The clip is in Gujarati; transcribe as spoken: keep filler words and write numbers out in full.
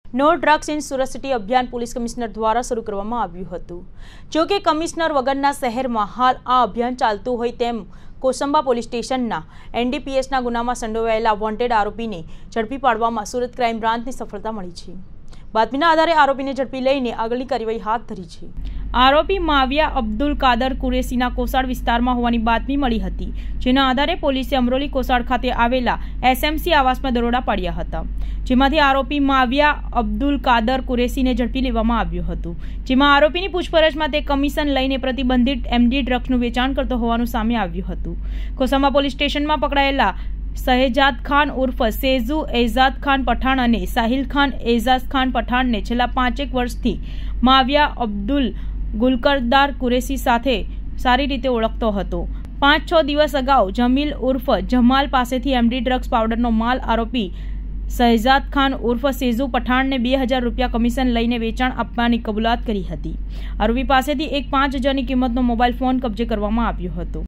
No drugs in Surat city અભિયાન પોલીસ કમિશનર દ્વારા શરૂ કરવામાં આવ્યું હતું। જો કે કમિશનર વગરના શહેરમાં હાલ આ અભિયાન ચાલતું હોય તેમ કોસંબા પોલીસ સ્ટેશનના એનડીપીએસના ગુનામાં સંડોવાયેલા વોન્ટેડ આરોપીને ઝડપી પાડવામાં સુરત ક્રાઇમ બ્રાન્ચની સફળતા મળી છે। બાતમીના આધારે આરોપીને ઝડપી લઈને આગળની કાર્યવાહી હાથ ધરી છે। આરોપી માવિયા અબ્દુલ કાદર કુરેશીના કોસાડ વિસ્તારમાં હોવાની બાતમી મળી હતી, જેના આધારે પોલીસે અમરોલી કોસાડ ખાતે આવેલા એસએમસી આવાસમાં દરોડા પાડ્યા હતા, જેમાંથી આરોપી માવિયા અબ્દુલ કાદર કુરેશીને ઝડપી લેવામાં આવ્યું હતું, જેમાં આરોપીની પૂછપરછમાં તે કમિશન લઈને પ્રતિબંધિત એમડી ડ્રગ્સનું વેચાણ કરતો હોવાનું સામે આવ્યું હતું। કોસંબા પોલીસ સ્ટેશનમાં પકડાયેલા શહેજાદ ખાન ઉર્ફ સેઝુ એઝાદ ખાન પઠાણ અને સાહિલ ખાન એઝાઝ ખાન પઠાણને છેલ્લા પાંચેક વર્ષથી માવિયા અબ્દુલ ગુલકરદાર કુરેશી સાથે સારી રીતે ઓળખતો હતો। પાંચ છ દિવસ અગાઉ જમીલ ઉર્ફ જમાલ પાસેથી એમડી ડ્રગ્સ પાવડરનો માલ આરોપી શહેજાદ ખાન ઉર્ફ સેઝુ પઠાણને બે હજાર રૂપિયા કમિશન લઈને વેચાણ આપવાની કબૂલાત કરી હતી। આરોપી પાસેથી એક પાંચ હજારની કિંમતનો મોબાઈલ ફોન કબજે કરવામાં આવ્યો હતો।